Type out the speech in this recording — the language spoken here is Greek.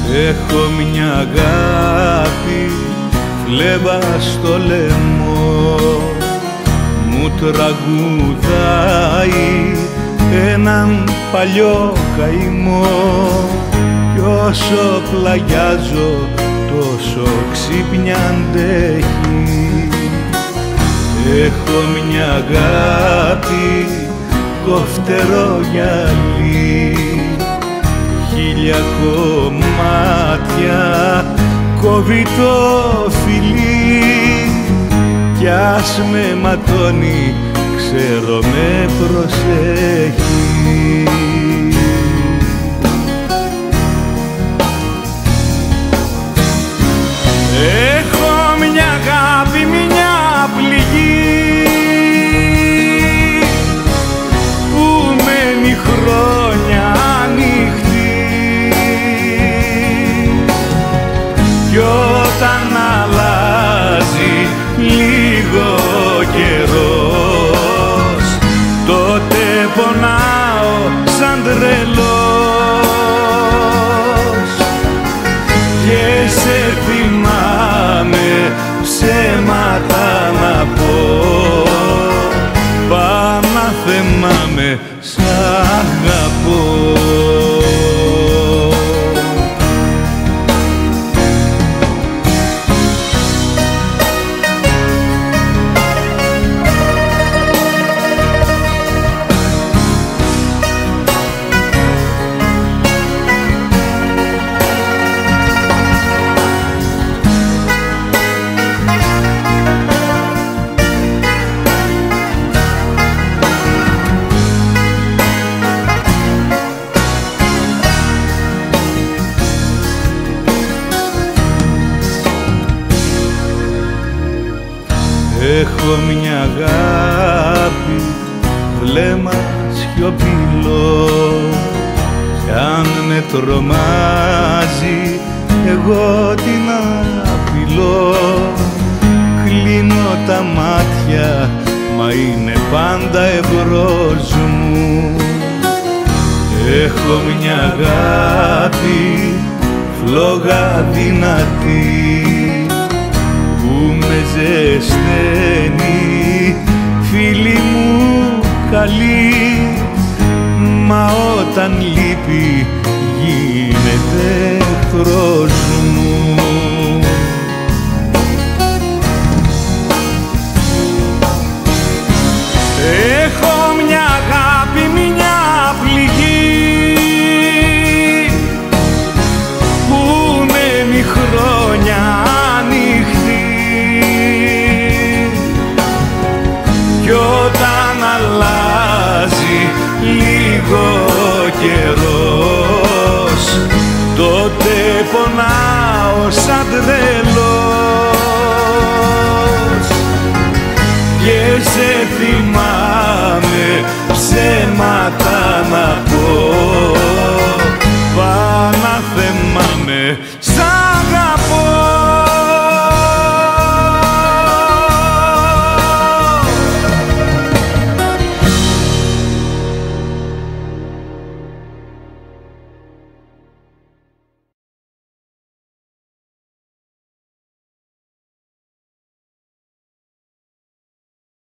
Έχω μια αγάπη, φλέβα στο λαιμό, μου τραγουδάει έναν παλιό καημό. Κι όσο πλαγιάζω τόσο ξύπνια αντέχει. Έχω μια αγάπη, κοφτερό γυαλί, χίλια κομμάτια κόβει το φιλί. Κι ας με ματώνει, ξέρω με προσέχει. Έχω μια αγάπη, μια πληγή που μένει χρόνια ανοιχτή. Κι όταν αλλάζει λίγο καιρός, τότε πονάω σαν τρελός. Και σε θυμάμαι, ψέματα να πω, πάω να θυμάμαι, σ' αγαπώ. Έχω μια αγάπη, βλέμμα σιωπηλό, κι αν με τρομάζει εγώ την απειλώ. Κλείνω τα μάτια, μα είναι πάντα εμπρός μου. Έχω μια αγάπη, φλόγα δυνατή, που με ζεσταίνει, φίλη μου καλή. Μα όταν λείπει γίνεται εχθρός μου. Έχω μια αγάπη, μια πληγή που μένει χρόνια ανοιχτή. Κι όταν αλλάζει λίγο καιρός, τότε πονάω σαν τρελός. Και σε θυμάμαι,